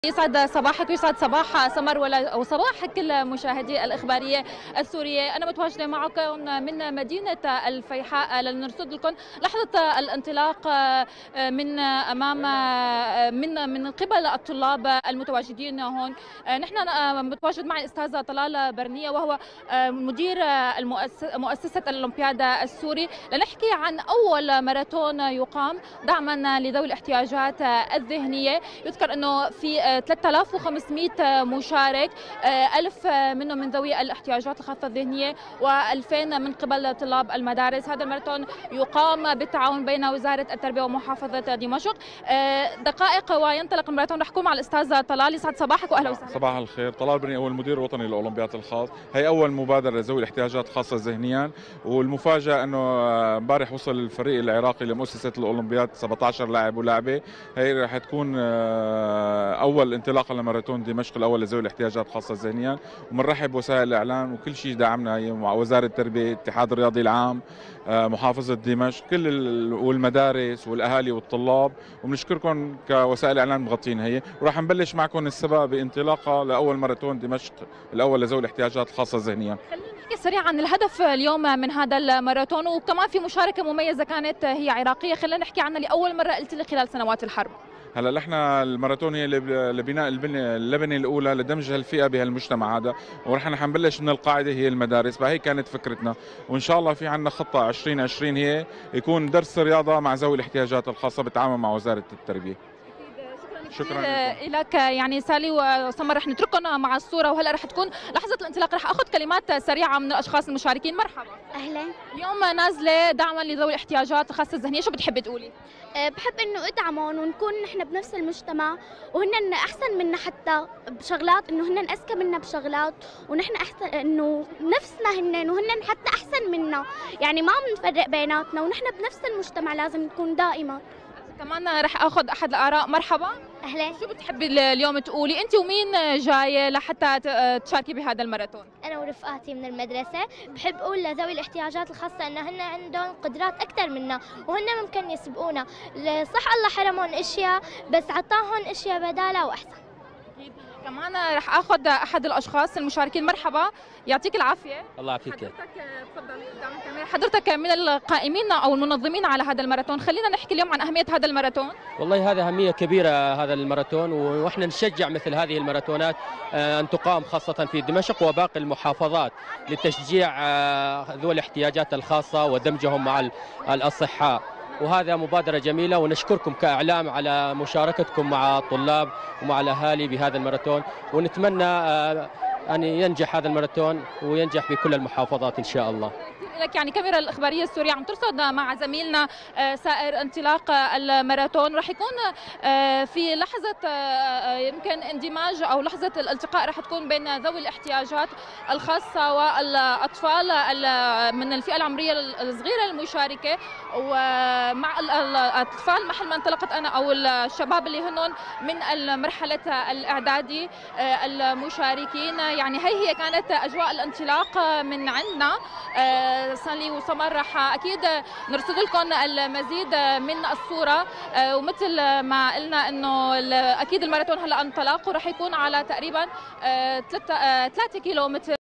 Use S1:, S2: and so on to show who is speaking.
S1: يسعد صباحك ويسعد صباح سمر وصباح كل مشاهدي الإخبارية السورية. أنا متواجدة معكم من مدينة الفيحاء لنرصد لكم لحظة الانطلاق من أمام من قبل الطلاب المتواجدين هون. نحن متواجد مع الأستاذ طلال برنية وهو مدير مؤسسة الأولمبياد السوري لنحكي عن أول ماراثون يقام دعما لذوي الاحتياجات الذهنية. يذكر أنه في 3500 مشارك، 1000 منهم من ذوي الاحتياجات الخاصة الذهنية و2000 من قبل طلاب المدارس. هذا الماراثون يقام بالتعاون بين وزارة التربية ومحافظة دمشق. دقائق وينطلق الماراثون. رح أكون مع الأستاذ طلال. يسعد صباحك وأهلا وسهلا.
S2: صباح الخير. طلال برني أول مدير وطني للأولمبياد الخاص. هي أول مبادرة لذوي الاحتياجات الخاصة ذهنيا، والمفاجأة أنه امبارح وصل الفريق العراقي لمؤسسة الأولمبياد 17 لاعب ولاعبة. هي رح تكون أول انطلاقا لماراثون دمشق الاول لذوي الاحتياجات الخاصه الذهنيه، وبنرحب بوسائل الاعلام وكل شيء دعمنا مع وزاره التربيه، الاتحاد الرياضي العام، محافظه دمشق، كل والمدارس والاهالي والطلاب، وبنشكركم كوسائل اعلام مغطين هي. وراح نبلش معكم السباق بانطلاقه لاول ماراثون دمشق الاول لذوي الاحتياجات الخاصه الذهنيه.
S1: خلينا نحكي سريعا عن الهدف اليوم من هذا الماراثون، وكمان في مشاركه مميزه كانت هي عراقيه. خلينا نحكي عنها لاول مره قلت لي خلال سنوات الحرب.
S2: هلا نحن الماراثون هي لبناء اللبنه الاولى لدمج هالفئه بهالمجتمع هذا، ونحن حنبلش من القاعده هي المدارس، فهي كانت فكرتنا. وان شاء الله في عندنا خطه 2020 هي يكون درس رياضه مع ذوي الاحتياجات الخاصه بالتعاون مع وزاره التربيه.
S1: شكرا لك. يعني سالي وسمر رح نترككم مع الصوره، وهلا رح تكون لحظه الانطلاق. رح اخذ كلمات سريعه من الاشخاص المشاركين. مرحبا.
S3: اهلا.
S1: اليوم نازله دعما لذوي الاحتياجات الخاصه الذهنيه، شو بتحبي تقولي؟
S3: بحب انه ادعمهم ونكون نحن بنفس المجتمع، وهن احسن منا حتى بشغلات، انه هن اذكى منا بشغلات، ونحن احسن انه نفسنا هن، وهن حتى احسن منا، يعني ما بنفرق بيناتنا، ونحن بنفس المجتمع لازم نكون دائما.
S1: كمان رح اخذ احد الاراء. مرحبا.
S3: اهلا.
S1: شو بتحبي اليوم تقولي انت، ومين جايه لحتى تشاركي بهذا الماراثون؟
S4: انا ورفقاتي من المدرسه. بحب اقول لذوي الاحتياجات الخاصه ان هن عندهم قدرات اكثر منا، وهن ممكن يسبقونا. صح الله حرمهم اشياء، بس عطاهم اشياء بدالها واحسن.
S1: كمان رح اخذ احد الاشخاص المشاركين. مرحبا، يعطيك العافيه.
S5: الله يعافيك.
S1: حضرتك تفضل قدام الكاميرا. حضرتك من القائمين او المنظمين على هذا الماراثون. خلينا نحكي اليوم عن اهميه هذا الماراثون.
S5: والله هذا اهميه كبيره هذا الماراثون، واحنا نشجع مثل هذه الماراثونات ان تقام خاصه في دمشق وباقي المحافظات لتشجيع ذوي الاحتياجات الخاصه ودمجهم مع الاصحاء. وهذا مبادرة جميلة، ونشكركم كإعلام على مشاركتكم مع الطلاب ومع الأهالي بهذا الماراثون، ونتمنى أن ينجح هذا الماراثون وينجح في كل المحافظات إن شاء الله.
S1: لك يعني كاميرا الإخبارية السورية عم ترصد مع زميلنا سائر انطلاق الماراثون. رح يكون في لحظة يمكن اندماج أو لحظة الالتقاء رح تكون بين ذوي الاحتياجات الخاصة والأطفال من الفئة العمرية الصغيرة المشاركة، ومع الأطفال محل ما انطلقت أنا أو الشباب اللي هنن من المرحلة الإعدادي المشاركين. يعني هي كانت أجواء الانطلاق من عندنا. سالي وسمر رح اكيد نرصد لكم المزيد من الصوره، ومثل ما قلنا انه اكيد الماراثون هلا انطلق، ورح يكون على تقريبا 3 كيلومتر.